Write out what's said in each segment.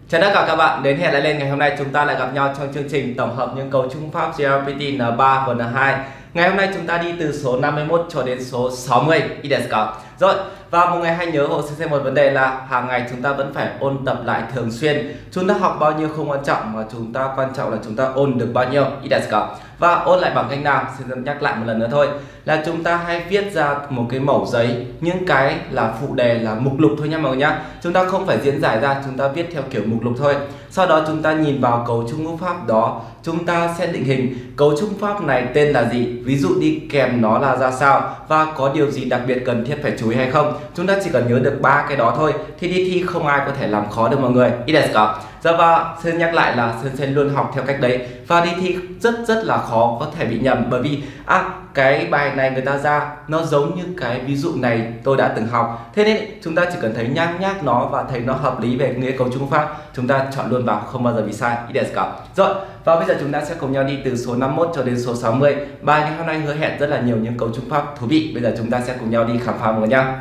Chào tất cả các bạn đến hẹn lại lên. Ngày hôm nay chúng ta lại gặp nhau trong chương trình tổng hợp những cấu trúc pháp JLPT N3 và N2. Ngày hôm nay chúng ta đi từ số 51 cho đến số 60. Rồi, và một ngày hãy nhớ hộ xem một vấn đề là hàng ngày chúng ta vẫn phải ôn tập lại thường xuyên. Chúng ta học bao nhiêu không quan trọng, mà chúng ta quan trọng là chúng ta ôn được bao nhiêu. Và ôn lại bằng cách nào? Xin nhắc lại một lần nữa thôi, là chúng ta hãy viết ra một cái mẩu giấy, những cái là phụ đề, là mục lục thôi nha mọi người nhá. Chúng ta không phải diễn giải ra, chúng ta viết theo kiểu mục lục thôi. Sau đó chúng ta nhìn vào cấu trúc ngữ pháp đó, chúng ta sẽ định hình cấu trúc pháp này tên là gì, ví dụ đi kèm nó là ra sao, và có điều gì đặc biệt cần thiết phải chú ý hay không. Chúng ta chỉ cần nhớ được 3 cái đó thôi thì đi thi không ai có thể làm khó được mọi người. Và xin nhắc lại là Sensei luôn học theo cách đấy, và đi thi rất là khó có thể bị nhầm, bởi vì cái bài này người ta ra nó giống như cái ví dụ này tôi đã từng học. Thế nên chúng ta chỉ cần thấy nhắc nó và thấy nó hợp lý về nghĩa cấu trúc pháp, chúng ta chọn luôn vào, không bao giờ bị sai. Rồi, và bây giờ chúng ta sẽ cùng nhau đi từ số 51 cho đến số 60. Bài ngày hôm nay hứa hẹn rất là nhiều những cấu trúc pháp thú vị. Bây giờ chúng ta sẽ cùng nhau đi khám phá mọi người nhá.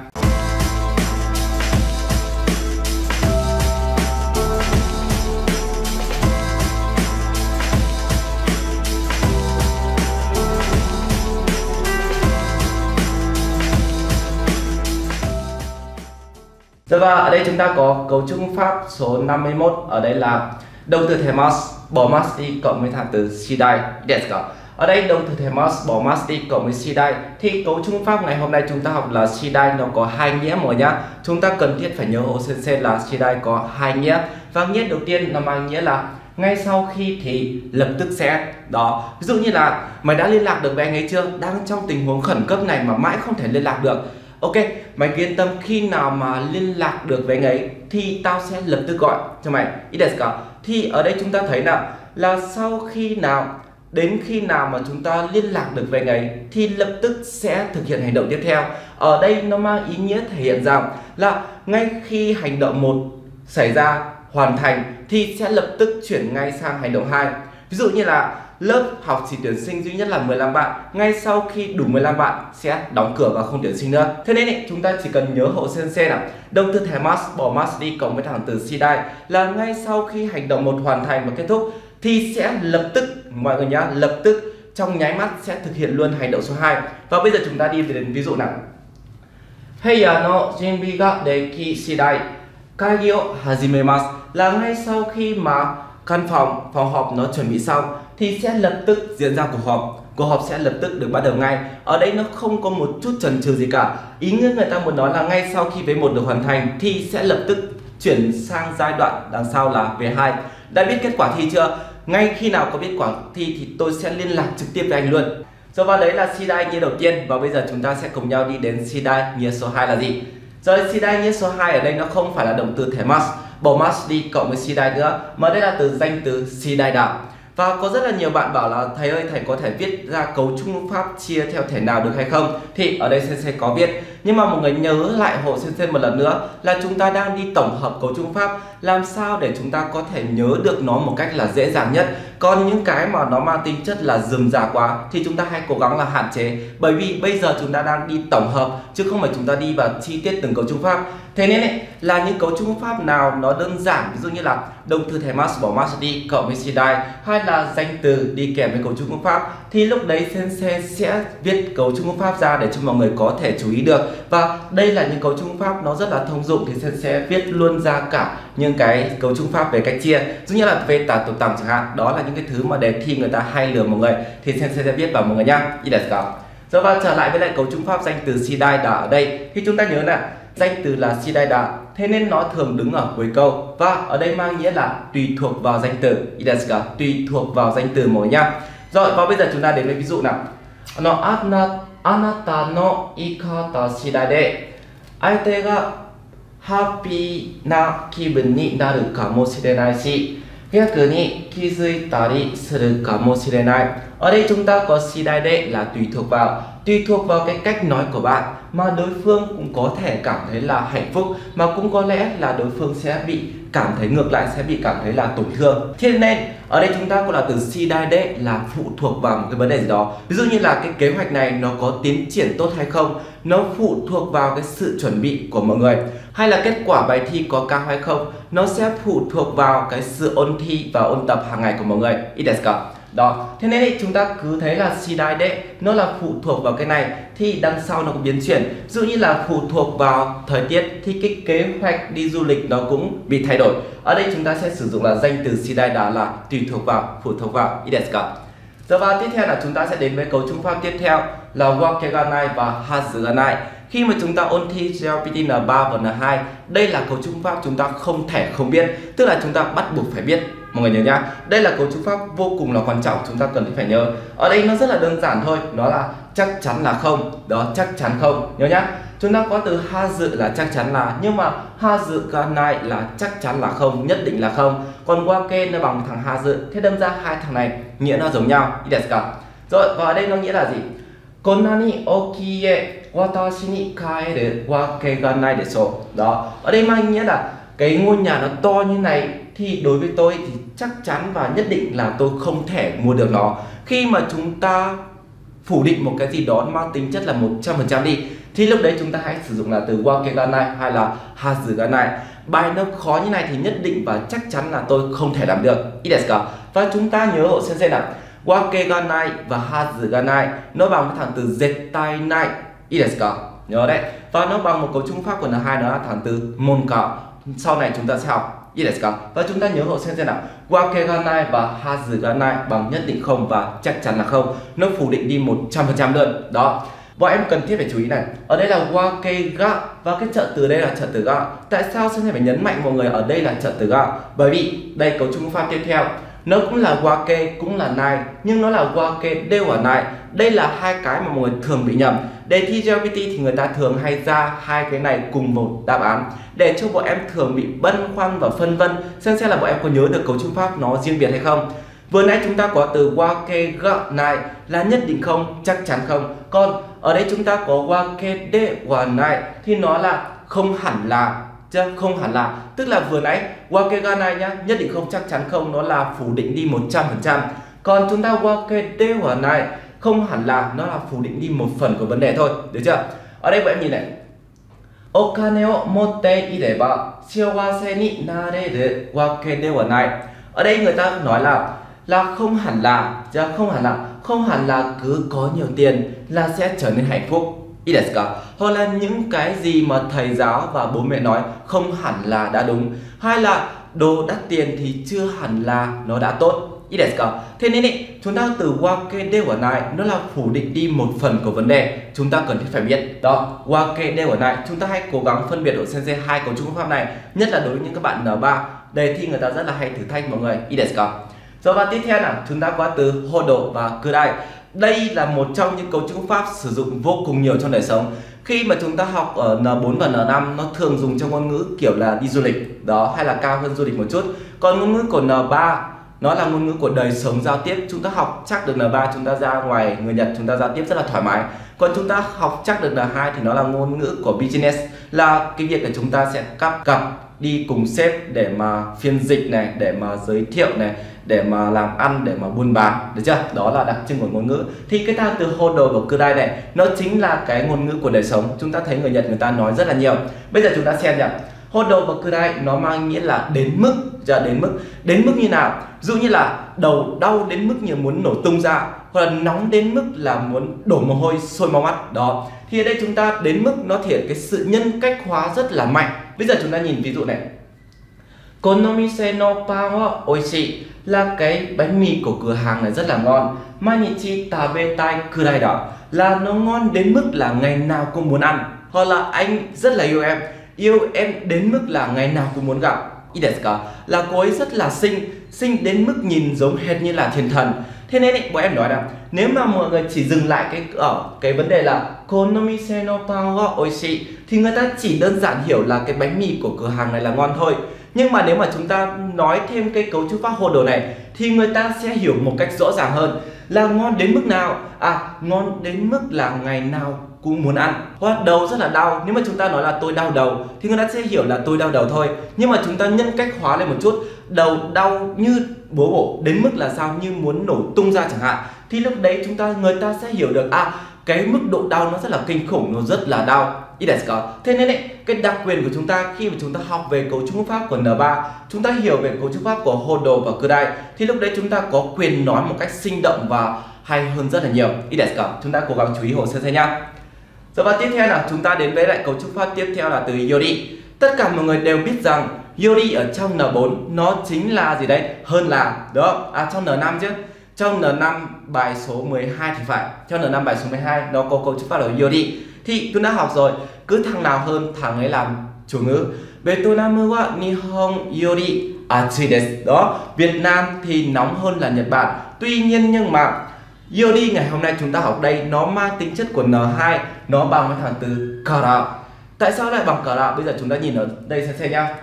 Rồi, và ở đây chúng ta có cấu trúc pháp số 51. Ở đây là động từ thể mas bỏ mas đi cộng với thằng từ shidai. Ở đây động từ thể mas bỏ mas đi cộng với shidai, thì cấu trúc pháp ngày hôm nay chúng ta học là shidai nó có hai nghĩa mọi người nhá. Chúng ta cần thiết phải nhớ hộ sensei là shidai có hai nghĩa, và nghĩa đầu tiên nó mang nghĩa là ngay sau khi thì lập tức sẽ. Đó, ví dụ như là mày đã liên lạc được với anh ấy chưa, đang trong tình huống khẩn cấp này mà mãi không thể liên lạc được. Ok, mày yên tâm, khi nào mà liên lạc được với anh ấy thì tao sẽ lập tức gọi cho mày. Thì ở đây chúng ta thấy nào, là sau khi nào, đến khi nào mà chúng ta liên lạc được với anh ấy thì lập tức sẽ thực hiện hành động tiếp theo. Ở đây nó mang ý nghĩa thể hiện rằng là ngay khi hành động 1 xảy ra hoàn thành thì sẽ lập tức chuyển ngay sang hành động 2. Ví dụ như là lớp học chỉ tuyển sinh duy nhất là 15 bạn, ngay sau khi đủ 15 bạn sẽ đóng cửa và không tuyển sinh nữa. Thế nên chúng ta chỉ cần nhớ hộ sensei là động từ thể mas bỏ mas đi cộng với thằng từ shidai là ngay sau khi hành động 1 hoàn thành và kết thúc thì sẽ lập tức, mọi người nhá, lập tức trong nháy mắt sẽ thực hiện luôn hành động số 2. Và bây giờ chúng ta đi đến ví dụ nào. Heiya no junbi ga deki shidai kaigi o hajimemasu, là ngay sau khi mà căn phòng họp nó chuẩn bị xong thì sẽ lập tức diễn ra cuộc họp. Cuộc họp sẽ lập tức được bắt đầu ngay. Ở đây nó không có một chút chần chừ gì cả. Ý nghĩa người ta muốn nói là ngay sau khi V1 được hoàn thành thì sẽ lập tức chuyển sang giai đoạn đằng sau là V2. Đã biết kết quả thi chưa? Ngay khi nào có biết quả thi thì tôi sẽ liên lạc trực tiếp với anh luôn. Rồi, và đấy là shidai nghĩa đầu tiên. Và bây giờ chúng ta sẽ cùng nhau đi đến shidai nghĩa số 2 là gì? Rồi, shidai nghĩa số 2 ở đây nó không phải là động từ thể mas bỏ mas đi cộng với shidai nữa, mà đây là từ danh từ shidai đạo. Và có rất là nhiều bạn bảo là thầy ơi, thầy có thể viết ra cấu trúc ngữ pháp chia theo thể nào được hay không? Thì ở đây sensei có viết, nhưng mà mọi người nhớ lại hộ sensei một lần nữa là chúng ta đang đi tổng hợp cấu trúc pháp, làm sao để chúng ta có thể nhớ được nó một cách là dễ dàng nhất. Còn những cái mà nó mang tính chất là rườm rà quá thì chúng ta hãy cố gắng là hạn chế, bởi vì bây giờ chúng ta đang đi tổng hợp chứ không phải chúng ta đi vào chi tiết từng cấu trúc pháp. Thế nên là những cấu trúc pháp nào nó đơn giản, ví dụ như là động từ thể mas bỏ mas đi cộng với shidai, hay là danh từ đi kèm với cấu trúc ngữ pháp, thì lúc đấy sensei sẽ viết cấu trúc ngữ pháp ra để cho mọi người có thể chú ý được. Và đây là những cấu trúc ngữ pháp nó rất là thông dụng, thì sensei viết luôn ra cả những cái cấu trúc pháp về cách chia, giống như là về tả tục tằng chẳng hạn. Đó là những cái thứ mà đề thi người ta hay lừa mọi người, thì sensei sẽ viết vào mọi người nhá. Rồi, và trở lại với lại cấu trúc pháp danh từ shidai đã ở đây, thì chúng ta nhớ là danh từ là shidai đã, thế nên nó thường đứng ở cuối câu, và ở đây mang nghĩa là tùy thuộc vào danh từ. Tùy thuộc vào danh từ mọi nhá. Rồi, và bây giờ chúng ta đến với ví dụ nào. Anata no ikata shidai de aite ga happy na kibun ni naru kamoshirenai shi gyaku ni kizuitari suru kamoshirenai. Ở đây chúng ta có shidai de là tùy thuộc vào cái cách nói của bạn mà đối phương cũng có thể cảm thấy là hạnh phúc, mà cũng có lẽ là đối phương sẽ bị cảm thấy ngược lại, sẽ bị cảm thấy là tổn thương. Thế nên ở đây chúng ta có là từ 시다이데 là phụ thuộc vào một cái vấn đề gì đó. Ví dụ như là cái kế hoạch này nó có tiến triển tốt hay không, nó phụ thuộc vào cái sự chuẩn bị của mọi người. Hay là kết quả bài thi có cao hay không, nó sẽ phụ thuộc vào cái sự ôn thi và ôn tập hàng ngày của mọi người. Ý desu ka? Đó, thế nên chúng ta cứ thấy là 시다이데 nó là phụ thuộc vào cái này thì đằng sau nó cũng biến chuyển. Ví dụ như là phụ thuộc vào thời tiết thì cái kế hoạch đi du lịch nó cũng bị thay đổi. Ở đây chúng ta sẽ sử dụng là danh từ 시다이다 là tùy thuộc vào, phụ thuộc vào. Ý desu ka? Giờ và tiếp theo là chúng ta sẽ đến với cấu trúc pháp tiếp theo là wakeganai và hazuganai. Khi mà chúng ta ôn thi JLPT N3 và N2, đây là cấu trúc pháp chúng ta không thể không biết, tức là chúng ta bắt buộc phải biết. Mọi người nhớ nhá, đây là cấu trúc pháp vô cùng là quan trọng, chúng ta cần phải nhớ. Ở đây nó rất là đơn giản thôi, đó là chắc chắn là không, đó chắc chắn không, nhớ nhá. Chúng ta có từ hazu là chắc chắn là, nhưng mà hazuganai là chắc chắn là không, nhất định là không. Còn wake nó bằng thằng hazu, thế đâm ra hai thằng này nghĩa nó giống nhau. Rồi, và ở đây nó nghĩa là gì? Konnani okiie watashi ni kaeru wake ga nai desu. Đó, ở đây mang nghĩa là cái ngôi nhà nó to như này thì đối với tôi thì chắc chắn và nhất định là tôi không thể mua được nó. Khi mà chúng ta phủ định một cái gì đó mang tính chất là 100% đi, thì lúc đấy chúng ta hãy sử dụng là từ wakeganai hay là hazuganai. Bài nó khó như này thì nhất định và chắc chắn là tôi không thể làm được. Và chúng ta nhớ hộ sensei nào, wakeganai và hazuganai nó bằng cái thằng từ zettai nhớ đấy. Và nó bằng một cấu trúc pháp của N2, đó là thằng từ monka. Sau này chúng ta sẽ học. Và chúng ta nhớ hộ sensei nào, wakeganai và hazuganai bằng nhất định không và chắc chắn là không, nó phủ định đi 100% luôn. Đó, bọn em cần thiết phải chú ý này, ở đây là wakega và cái trợ từ đây là trợ từ ga. Tại sao sensei phải nhấn mạnh mọi người ở đây là trợ từ ga? Bởi vì đây cấu trúc pháp tiếp theo nó cũng là wake cũng là nai, nhưng nó là wake đều là nai. Đây là hai cái mà mọi người thường bị nhầm. Đề thi JLPT thì người ta thường hay ra hai cái này cùng một đáp án để cho bọn em thường bị băn khoăn và phân vân xem là bọn em có nhớ được cấu trúc pháp nó riêng biệt hay không. Vừa nãy chúng ta có từ wakeganai là nhất định không, chắc chắn không. Còn ở đây chúng ta có wake de wa nai thì nó là không hẳn là, không hẳn là, tức là vừa nãy wakeganai nhá, nhất định không, chắc chắn không, nó là phủ định đi 100%. Còn chúng ta wake de wa nai không hẳn là, nó là phủ định đi một phần của vấn đề thôi, được chưa? Ở đây bọn em nhìn này, okane o motte ireba shiawase ni nareru wake de wa nai. Ở đây người ta nói là không hẳn là, không hẳn là cứ có nhiều tiền là sẽ trở nên hạnh phúc. Hoặc là những cái gì mà thầy giáo và bố mẹ nói không hẳn là đã đúng, hay là đồ đắt tiền thì chưa hẳn là nó đã tốt. Thế nên chúng ta từ wake de wa nai nó là phủ định đi một phần của vấn đề, chúng ta cần thiết phải biết. Đó, wake de wa nai, chúng ta hãy cố gắng phân biệt độ sensei hai cấu trúc pháp này, nhất là đối với những các bạn N3, đề thi người ta rất là hay thử thách mọi người. Rồi và tiếp theo là chúng ta có từ hodo và kudai. Đây là một trong những cấu trúc pháp sử dụng vô cùng nhiều trong đời sống. Khi mà chúng ta học ở N4 và N5 nó thường dùng trong ngôn ngữ kiểu là đi du lịch, đó, hay là cao hơn du lịch một chút. Còn ngôn ngữ của N3 nó là ngôn ngữ của đời sống giao tiếp. Chúng ta học chắc được N3 chúng ta ra ngoài người Nhật chúng ta giao tiếp rất là thoải mái. Còn chúng ta học chắc được N2 thì nó là ngôn ngữ của business, là cái việc là chúng ta sẽ cặp đi cùng sếp để mà phiên dịch này, để mà giới thiệu này, để mà làm ăn, để mà buôn bán, được chưa? Đó là đặc trưng của ngôn ngữ. Thì cái thang từ hodo và kudai này nó chính là cái ngôn ngữ của đời sống. Chúng ta thấy người Nhật người ta nói rất là nhiều. Bây giờ chúng ta xem nhỉ, hodo và kudai nó mang nghĩa là đến mức, đến mức như nào? Dụ như là đầu đau đến mức như muốn nổ tung ra, hoặc là nóng đến mức là muốn đổ mồ hôi sôi máu mắt. Đó, thì ở đây chúng ta đến mức nó thể hiện cái sự nhân cách hóa rất là mạnh. Bây giờ chúng ta nhìn ví dụ này, konomise no pan wa oishii là cái bánh mì của cửa hàng này rất là ngon. Mainichi tabetai kurai da là nó ngon đến mức là ngày nào cũng muốn ăn. Hoặc là anh rất là yêu em đến mức là ngày nào cũng muốn gặp. Là cô ấy rất là xinh đến mức nhìn giống hệt như là thiên thần. Thế nên bọn em nói là nếu mà mọi người chỉ dừng lại cái vấn đề là konomise no pan wa oishii thì người ta chỉ đơn giản hiểu là cái bánh mì của cửa hàng này là ngon thôi. Nhưng mà nếu mà chúng ta nói thêm cái cấu trúc pháp hodo này thì người ta sẽ hiểu một cách rõ ràng hơn là ngon đến mức nào. Ngon đến mức là ngày nào cũng muốn ăn. Hoặc đầu rất là đau, nếu mà chúng ta nói là tôi đau đầu thì người ta sẽ hiểu là tôi đau đầu thôi. Nhưng mà chúng ta nhân cách hóa lên một chút, đầu đau như bố bổ đến mức là sao, như muốn nổ tung ra chẳng hạn, thì lúc đấy người ta sẽ hiểu được cái mức độ đau nó rất là kinh khủng, nó rất là đau. Thế nên ấy, cái đặc quyền của chúng ta khi mà chúng ta học về cấu trúc ngữ pháp của N3, chúng ta hiểu về cấu trúc pháp của Hodo và Kudai, thì lúc đấy chúng ta có quyền nói một cách sinh động và hay hơn rất là nhiều. Chúng ta cố gắng chú ý Hồ Sensei nhá. Rồi và tiếp theo là chúng ta đến với lại cấu trúc pháp tiếp theo là từ Yori. Tất cả mọi người đều biết rằng Yori ở trong N4 nó chính là gì đấy? Hơn là, đúng không? Trong N5 chứ. Trong N5 bài số 12 thì phải. Trong N5 bài số 12 nó có cấu trúc pháp là Yori. Thì tôi đã học rồi, cứ thằng nào hơn thằng ấy làm chủ ngữ. Vietnam wa Nihon yori atsui desu. Đó, Việt Nam thì nóng hơn là Nhật Bản. Tuy nhiên nhưng mà Yori ngày hôm nay chúng ta học đây nó mang tính chất của N2, nó bằng với thằng từ kara. Tại sao lại bằng kara? Bây giờ chúng ta nhìn ở đây xem nhá.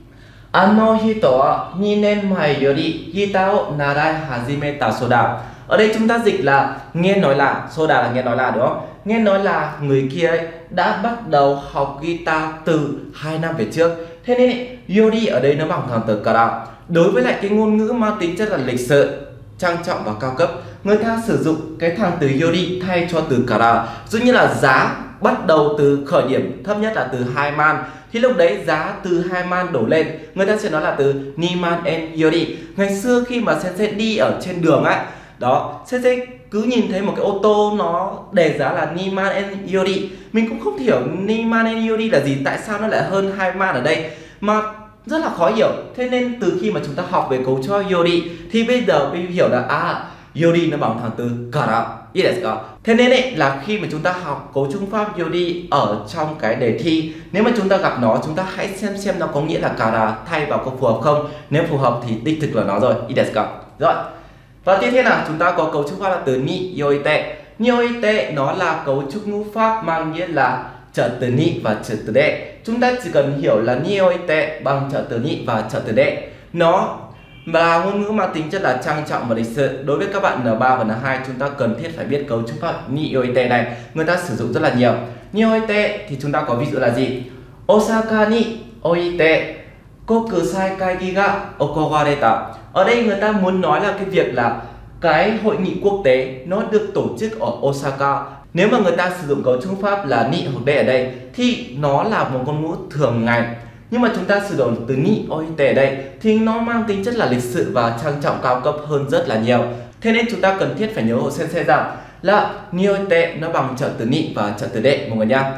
Ano hito wa 2 nen mai yori gita o narai hajimeta soda. Ở đây chúng ta dịch là nghe nói là, soda là nghe nói là, đúng không? Nghe nói là người kia ấy đã bắt đầu học guitar từ 2 năm về trước. Thế nên ấy, Yori ở đây nó bằng thằng từ kara. Đối với lại cái ngôn ngữ mang tính chất là lịch sự, trang trọng và cao cấp, người ta sử dụng cái thằng từ Yori thay cho từ kara. Dụ như là giá bắt đầu từ khởi điểm thấp nhất là từ 2 man, thì lúc đấy giá từ 2 man đổ lên, người ta sẽ nói là từ Niman en Yori. Ngày xưa khi mà Sensei đi ở trên đường ấy, đó, Sensei cứ nhìn thấy một cái ô tô nó đề giá là Niman en Yori, mình cũng không hiểu Niman en Yori là gì, tại sao nó lại hơn 2 man ở đây mà rất là khó hiểu. Thế nên từ khi mà chúng ta học về cấu trúc Yori thì bây giờ mình hiểu là Yori nó bằng thằng từ kara. Thế nên ấy, là khi mà chúng ta học cấu trúc pháp Yori ở trong cái đề thi, nếu mà chúng ta gặp nó, chúng ta hãy xem nó có nghĩa là kara thay vào có phù hợp không. Nếu phù hợp thì đích thực là nó rồi. Rồi. Và tiếp theo là chúng ta có cấu trúc pháp là từ ni yoite. Ni yoite nó là cấu trúc ngữ pháp mang nghĩa là trợ từ ni và trợ từ de. Chúng ta chỉ cần hiểu là ni yoite bằng trợ từ ni và trợ từ de. Nó là ngôn ngữ mang tính chất là trang trọng và lịch sự. Đối với các bạn N3 và N2, chúng ta cần thiết phải biết cấu trúc pháp ni yoite này. Người ta sử dụng rất là nhiều. Ni yoite thì chúng ta có ví dụ là gì? Osaka ni oite koku saikai ga okowareta. Ở đây người ta muốn nói là cái việc là cái hội nghị quốc tế nó được tổ chức ở Osaka. Nếu mà người ta sử dụng cấu trúc pháp là ni hoặc de ở đây thì nó là một ngôn ngữ thường ngày. Nhưng mà chúng ta sử dụng từ ni oite ở đây thì nó mang tính chất là lịch sự và trang trọng cao cấp hơn rất là nhiều. Thế nên chúng ta cần thiết phải nhớ hộ Sensei rằng là ni oite nó bằng trợ từ ni và trợ từ de mọi người nhá.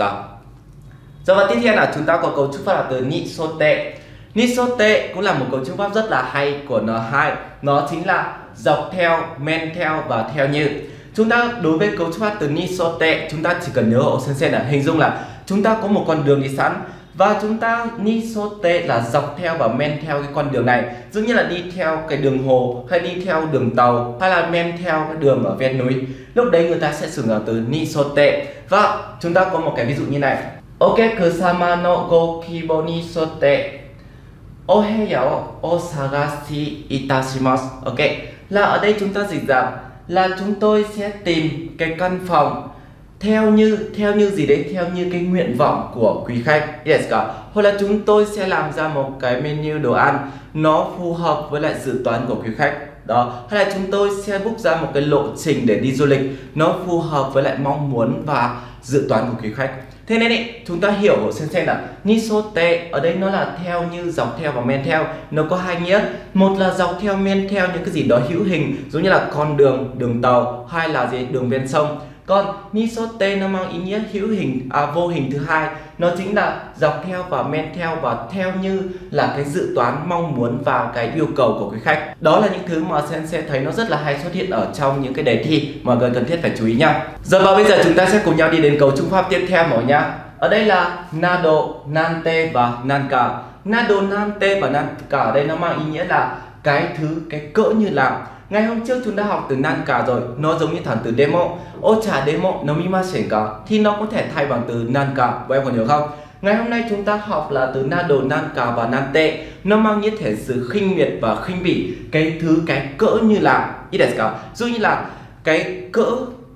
Rồi và tiếp theo là chúng ta có cấu trúc pháp là từ ni sote. Nisote cũng là một cấu trúc pháp rất là hay của N2. Nó chính là dọc theo, men theo và theo như. Chúng ta đối với cấu trúc pháp từ Nisote, chúng ta chỉ cần nhớ ở Sensei là hình dung là chúng ta có một con đường đi sẵn và chúng ta Nisote là dọc theo và men theo cái con đường này. Giống như là đi theo cái đường hồ hay đi theo đường tàu hay là men theo cái đường ở ven núi. Lúc đấy người ta sẽ sử dụng từ Nisote. Và chúng ta có một cái ví dụ như này. Okekusama no go kibo nisote oheya o sagashii itashimasu. Ok, là ở đây chúng ta dịch rằng là chúng tôi sẽ tìm cái căn phòng theo như gì đấy, theo như cái nguyện vọng của quý khách. Hoặc là chúng tôi sẽ làm ra một cái menu đồ ăn nó phù hợp với lại dự toán của quý khách. Đó, hay là chúng tôi sẽ book ra một cái lộ trình để đi du lịch nó phù hợp với lại mong muốn và dự toán của quý khách. Thế nên ý, chúng ta hiểu của Sensei là nisote ở đây nó là theo như, dọc theo và men theo. Nó có hai nghĩa. Một là dọc theo, men theo những cái gì đó hữu hình, giống như là con đường, đường tàu, hay là gì đường ven sông. Còn nisote nó mang ý nghĩa hữu hình, vô hình thứ hai. Nó chính là dọc theo và men theo và theo như là cái dự toán, mong muốn và cái yêu cầu của quý khách. Đó là những thứ mà Sensei thấy nó rất là hay xuất hiện ở trong những cái đề thi, mọi người cần thiết phải chú ý nha. Giờ và bây giờ chúng ta sẽ cùng nhau đi đến cấu trúc pháp tiếp theo mọi nhá. Ở đây là nado, nante và nanka. Nado, nante và nanka ở đây nó mang ý nghĩa là cái thứ, cái cỡ như là. Ngày hôm trước chúng ta học từ nanka rồi, nó giống như thằng từ demo. Ocha demo nomimasen ka thì nó có thể thay bằng từ nanka, các em còn nhớ không? Ngày hôm nay chúng ta học là từ nado, nanka và nante. Nó mang nghĩa thể sự khinh miệt và khinh bỉ cái thứ, cái cỡ như là. Dụ như là cái cỡ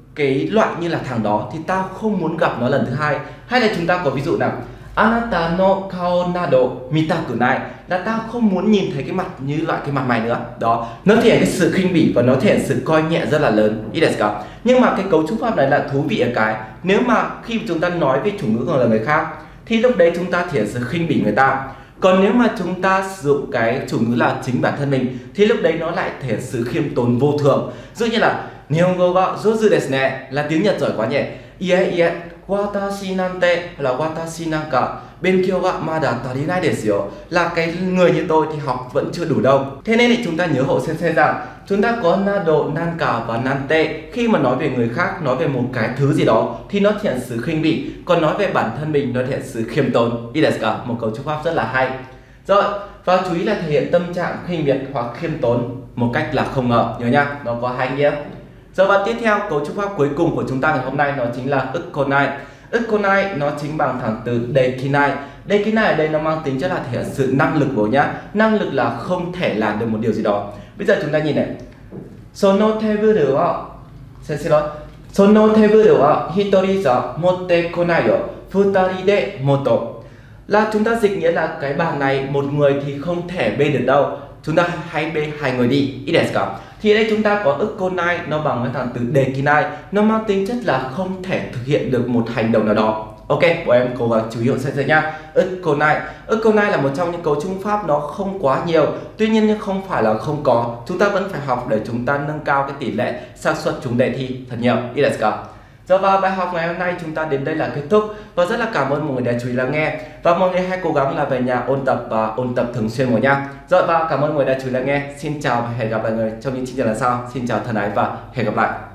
cái loại như là thằng đó thì tao không muốn gặp nó lần thứ hai. Hay là chúng ta có ví dụ nào Anata no kao nado mitaku nai, là tao không muốn nhìn thấy cái mặt như loại cái mặt mày nữa. Đó, nó thể hiện cái sự khinh bỉ và nó thể hiện sự coi nhẹ rất là lớn. Nhưng mà cái cấu trúc pháp này là thú vị ở cái nếu mà khi chúng ta nói về chủ ngữ của người khác thì lúc đấy chúng ta thể hiện sự khinh bỉ người ta. Còn nếu mà chúng ta sử dụng cái chủ ngữ là chính bản thân mình thì lúc đấy nó lại thể hiện sự khiêm tốn vô thượng. Dụ như là Nihongo ga jouzu desu ne, là tiếng Nhật giỏi quá nhỉ. Ie watashi nante là watashi nanka benkyou ga mada tarinai desu yo, là cái người như tôi thì học vẫn chưa đủ đâu. Thế nên thì chúng ta nhớ hộ sensei rằng chúng ta có nado, nanka và nante khi mà nói về người khác, nói về một cái thứ gì đó thì nó thể hiện sự khinh bỉ, còn nói về bản thân mình nó thể hiện sự khiêm tốn. Một cấu trúc pháp rất là hay. Rồi, và chú ý là thể hiện tâm trạng khinh miệt hoặc khiêm tốn một cách là không ngờ, nhớ nhá, nó có hai nghĩa. Rồi, và tiếp theo cấu trúc pháp cuối cùng của chúng ta ngày hôm nay nó chính là ukkonai. Ukkonai nó chính bằng thẳng từ dekinai. Dekinai ở đây nó mang tính chất là thể hiện sự năng lực của nhá. Năng lực là không thể làm được một điều gì đó. Bây giờ chúng ta nhìn này. Sono teburu wa Sono teburu wa hitori za motte konai yo futari de moto, là chúng ta dịch nghĩa là cái bàn này một người thì không thể bê được đâu, chúng ta hãy bê hai người đi. Thì ở đây chúng ta có ukkonai nó bằng với thằng từ dekinai, nó mang tính chất là không thể thực hiện được một hành động nào đó. Ok, bọn em cố gắng chú ý hộ sensei nhá. Ukkonai là một trong những cấu trúc pháp nó không quá nhiều, tuy nhiên nhưng không phải là không có, chúng ta vẫn phải học để chúng ta nâng cao cái tỷ lệ xác suất trúng đề thi thật nhiều. Rồi, và bài học ngày hôm nay chúng ta đến đây là kết thúc, và rất là cảm ơn mọi người đã chú ý lắng nghe, và mọi người hãy cố gắng là về nhà ôn tập và ôn tập thường xuyên mọi nha. Rồi, và cảm ơn mọi người đã chú ý lắng nghe. Xin chào và hẹn gặp lại mọi người trong những chương trình lần sau. Xin chào thân ái và hẹn gặp lại.